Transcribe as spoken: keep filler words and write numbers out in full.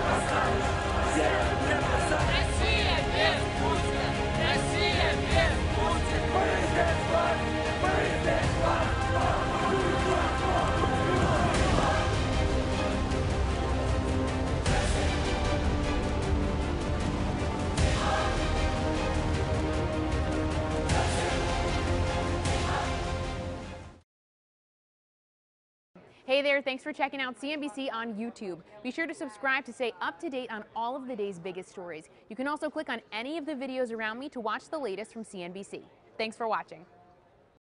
Hey there, thanks for checking out C N B C on YouTube. Be sure to subscribe to stay up to date on all of the day's biggest stories. You can also click on any of the videos around me to watch the latest from C N B C. Thanks for watching.